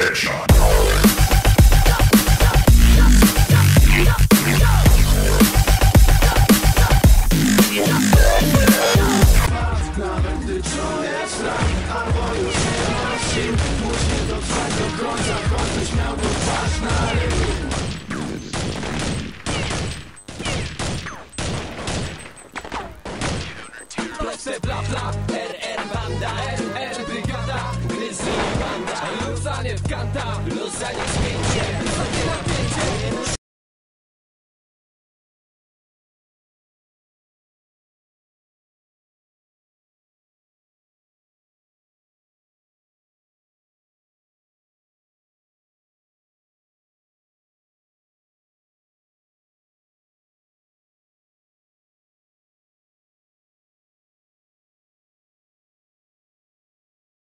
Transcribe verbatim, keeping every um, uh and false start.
Headshot. Nawet gdy czujesz rak, albo już nie masz sił, musisz dotrwać do końca, choć byś miał to twarz na ryj. Plecy, bla bla, R R banda, R R brygada, Grizzly banda, luzanie w kanta, luzanie w spięcie, wysokie napięcie.